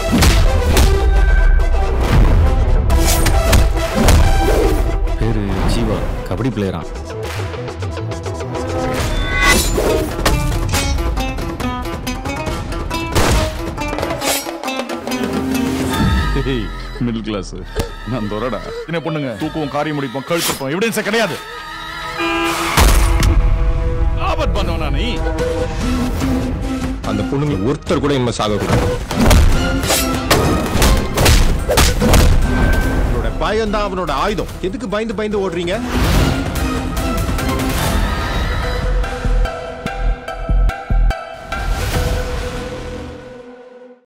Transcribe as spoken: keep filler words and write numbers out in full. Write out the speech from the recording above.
பேரு ஜீவா, கபடி பிளேயரா. Middle class நான் தொரடா. என்ன பொண்ணுங்க தூக்குவோம், காரியம் முடிப்போம், கழுத்துப்போம், எவிடன்ஸே கிடையாது. ஆபத் பண்ணவனா நீ? அந்த பொண்ணுங்க ஒருத்தர் கூட இனிமே சாகக்கூடாது. அவனோட பயம் தான் அவனோட ஆயுதம். எதுக்கு பயந்து பயந்து ஓடுறீங்க?